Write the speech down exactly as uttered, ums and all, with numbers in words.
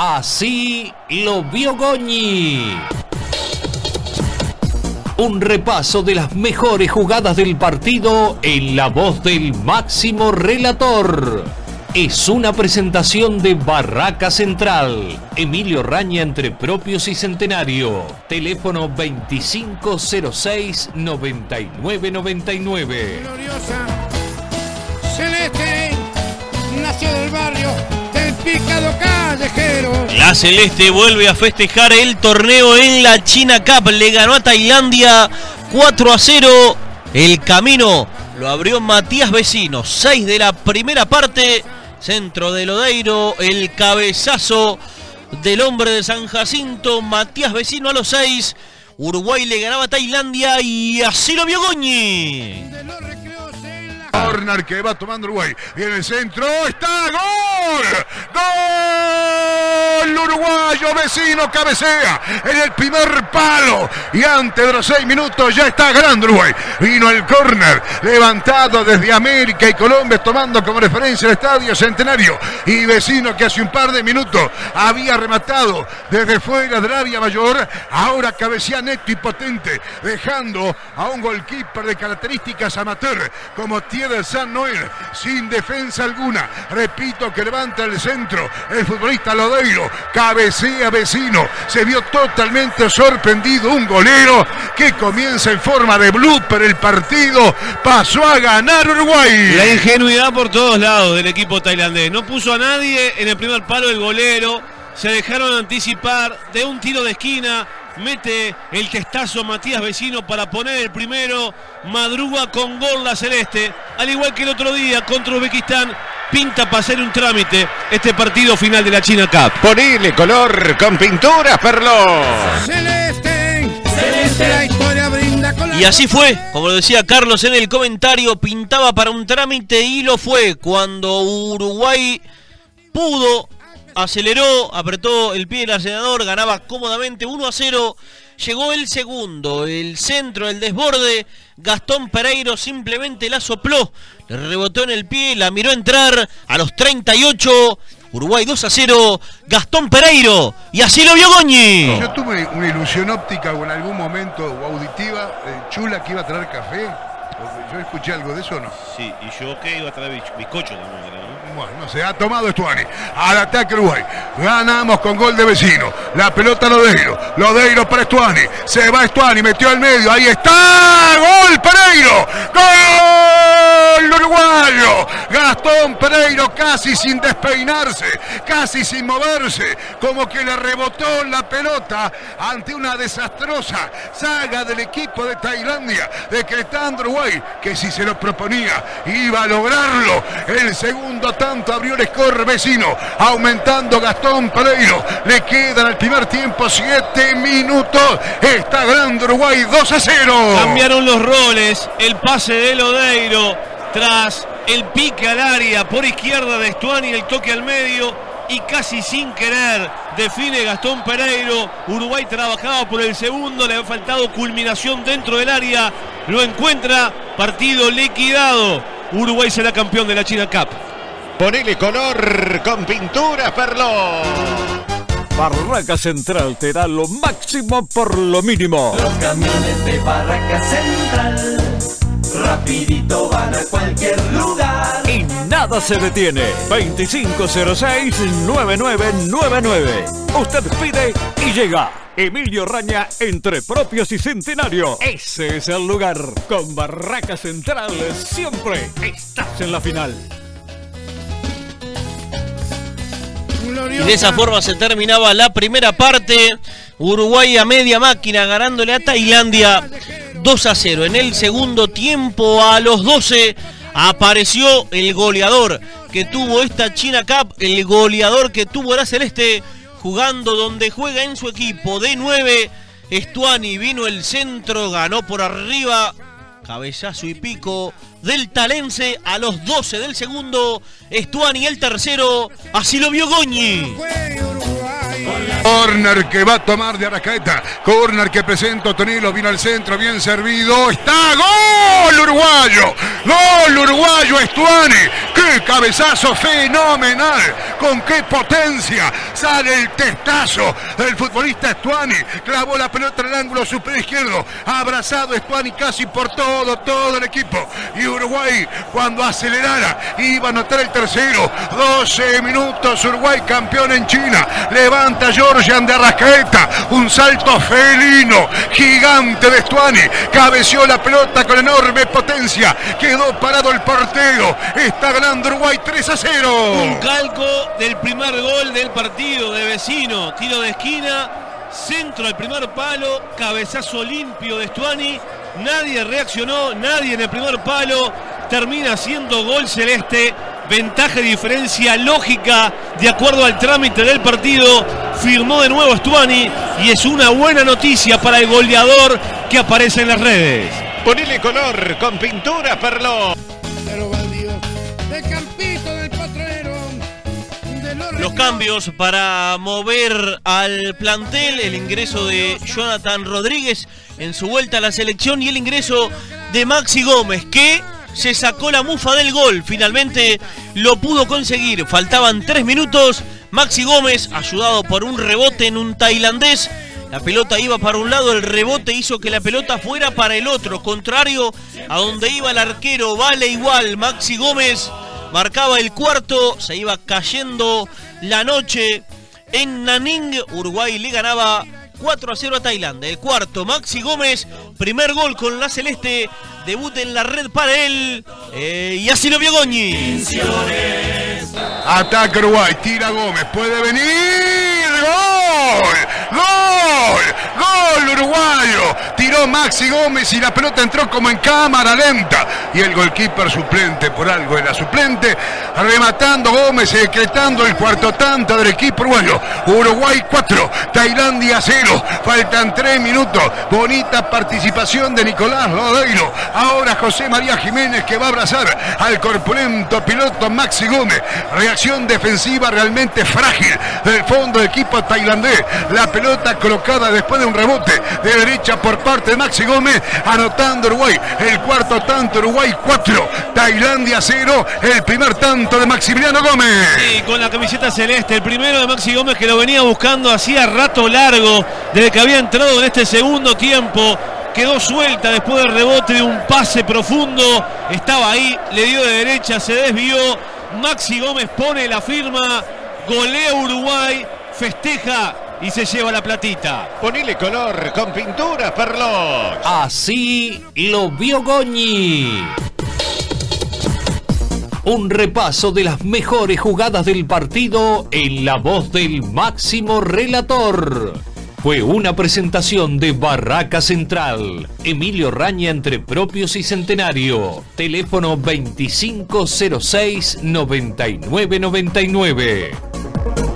Así lo vio Goñi. Un repaso de las mejores jugadas del partido en la voz del máximo relator. Es una presentación de Barraca Central. Emilio Raña, entre Propios y Centenario. Teléfono veinticinco cero seis, noventa y nueve noventa y nueve. Gloriosa Celeste nació del barrio del Picado Callejero. La Celeste vuelve a festejar el torneo en la China Cup. Le ganó a Tailandia cuatro a cero. El camino lo abrió Matías Vecino. seis de la primera parte. Centro de Lodeiro. El cabezazo del hombre de San Jacinto, Matías Vecino, a los seis. Uruguay le ganaba a Tailandia y así lo vio Goñi. Corner que va tomando Uruguay. Viene el centro. ¡Está! ¡Gol! ¡Gol! Uruguayo Vecino cabecea en el primer palo. Y antes de los seis minutos ya está ganando Uruguay. Vino el córner levantado desde América y Colombia, tomando como referencia el Estadio Centenario. Y Vecino, que hace un par de minutos había rematado desde fuera del área mayor, ahora cabecea neto y potente, dejando a un goalkeeper de características amateur como Tiede San Noel sin defensa alguna. Repito que levanta el centro el futbolista Lodeiro, cabecea Vecino, se vio totalmente sorprendido, un golero que comienza en forma de blooper el partido, pasó a ganar Uruguay. La ingenuidad por todos lados del equipo tailandés, no puso a nadie en el primer palo del golero, se dejaron anticipar de un tiro de esquina. Mete el testazo Matías Vecino para poner el primero. Madruga con gol la Celeste. Al igual que el otro día contra Uzbekistán, pinta para hacer un trámite este partido final de la China Cup. Ponile color con pinturas, Perlo. Celeste, Celeste, la historia brinda color. Y así fue, como lo decía Carlos en el comentario, pintaba para un trámite y lo fue cuando Uruguay pudo. Aceleró, apretó el pie del acelerador, ganaba cómodamente uno a cero. Llegó el segundo, el centro, el desborde. Gastón Pereiro simplemente la sopló, le rebotó en el pie, la miró entrar a los treinta y ocho. Uruguay dos a cero, Gastón Pereiro. Y así lo vio Goñi. Yo tuve una ilusión óptica o en algún momento o auditiva, eh, Chula, que iba a traer café. ¿Yo escuché algo de eso o no? Sí, y yo que iba a traer bizcocho también, ¿no? Bueno, no sé, ha tomado Estuani. Al ataque Uruguay. Ganamos con gol de Vecino. La pelota Lodeiro. Lodeiro para Estuani. Se va Estuani, metió al medio. Ahí está. ¡Gol Pereiro! ¡Gol uruguayo! Gastón Pereiro casi sin despeinarse, casi sin moverse. Como que le rebotó la pelota ante una desastrosa saga del equipo de Tailandia. Decretando Uruguay que si se lo proponía iba a lograrlo. El segundo tanto abrió el score Vecino, aumentando Gastón Pereiro. Le quedan al primer tiempo siete minutos. Está ganando Uruguay dos a cero. Cambiaron los roles, el pase de Lodeiro tras el pique al área por izquierda de Estuani, el toque al medio y casi sin querer define Gastón Pereiro. Uruguay trabajaba por el segundo, le había faltado culminación dentro del área, lo encuentra, partido liquidado. Uruguay será campeón de la China Cup. Ponele color con pinturas, Perlo. Barraca Central te da lo máximo por lo mínimo. Los camiones de Barraca Central rapidito van a cualquier lugar y nada se detiene. veinticinco cero seis, noventa y nueve noventa y nueve. Usted pide y llega. Emilio Raña, entre Propios y Centenario. Ese es el lugar. Con Barraca Central siempre estás en la final. Y de esa forma se terminaba la primera parte. Uruguay a media máquina ganándole a Tailandia dos a cero. En el segundo tiempo, a los doce, apareció el goleador que tuvo esta China Cup, el goleador que tuvo la Celeste, jugando donde juega en su equipo. De nueve, Estuani, vino el centro, ganó por arriba, cabezazo y pico del talense a los doce del segundo. Estuani el tercero, así lo vio Goñi. Con Corner que va a tomar de Arrascaeta. Corner que presenta Tonilo. Viene al centro, bien servido. ¡Está! ¡Gol uruguayo! ¡Gol uruguayo, Stuani! ¡Qué cabezazo fenomenal! ¡Con qué potencia! Sale el testazo del futbolista Stuani. Clavó la pelota en el ángulo superior izquierdo. Abrazado Stuani casi por todo, todo el equipo. Y Uruguay, cuando acelerara, iba a anotar el tercero. doce minutos, Uruguay campeón en China. Levanta Georgian de Arrascaeta. Un salto felino, gigante de Stuani. Cabeció la pelota con enorme potencia. Quedó parado el portero. Está ganando Uruguay tres a cero. Un calco del primer gol del partido de Vecino. Tiro de esquina, centro al primer palo, cabezazo limpio de Stuani. Nadie reaccionó, nadie en el primer palo. Termina siendo gol celeste. Ventaja y diferencia lógica de acuerdo al trámite del partido. Firmó de nuevo Stuani y es una buena noticia para el goleador que aparece en las redes. Ponele color con pintura Perló. De Campito del Potrero. De los, los cambios para mover al plantel, el ingreso de Jonathan Rodríguez en su vuelta a la selección y el ingreso de Maxi Gómez, que se sacó la mufa del gol. Finalmente lo pudo conseguir. Faltaban tres minutos. Maxi Gómez, ayudado por un rebote en un tailandés. La pelota iba para un lado, el rebote hizo que la pelota fuera para el otro, contrario a donde iba el arquero. Vale igual, Maxi Gómez marcaba el cuarto, se iba cayendo la noche en Nanning. Uruguay le ganaba cuatro a cero a Tailandia. El cuarto, Maxi Gómez, primer gol con la celeste, debut en la red para él, eh, y así lo vio Goñi. Ataca Uruguay, tira Gómez, puede venir, gol, gol, gol uruguayo. Tiró Maxi Gómez y la pelota entró como en cámara lenta. Y el goalkeeper suplente, por algo era suplente, rematando Gómez, decretando el cuarto tanto del equipo uruguayo. Uruguay cuatro, Tailandia cero. Faltan tres minutos. Bonita participación de Nicolás Lodeiro. Ahora José María Jiménez, que va a abrazar al corpulento piloto Maxi Gómez. Reacción defensiva realmente frágil del fondo del equipo tailandés. La pelota colocada después de un rebote de derecha por parte de Maxi Gómez, anotando Uruguay el cuarto tanto. Uruguay cuatro, Tailandia cero. El primer tanto de Maximiliano Gómez. Sí, con la camiseta celeste, el primero de Maxi Gómez, que lo venía buscando hacía rato largo, desde que había entrado en este segundo tiempo. Quedó suelta después del rebote de un pase profundo. Estaba ahí, le dio de derecha, se desvió. Maxi Gómez pone la firma, golea Uruguay, festeja y se lleva la platita. Ponele color con pintura Perló. Así lo vio Goñi. Un repaso de las mejores jugadas del partido en la voz del máximo relator. Fue una presentación de Barraca Central. Emilio Raña, entre Propios y Centenario. Teléfono veinticinco cero seis, noventa y nueve noventa y nueve.